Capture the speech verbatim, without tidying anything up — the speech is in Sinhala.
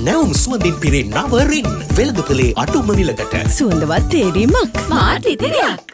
නැවුම් සුවඳින් පිරේ නව රින් වෙළඳපොලේ අඩුම මිලකට සුවඳවත් තේරීමක් ස්මාර්ට් ඉතිරියක්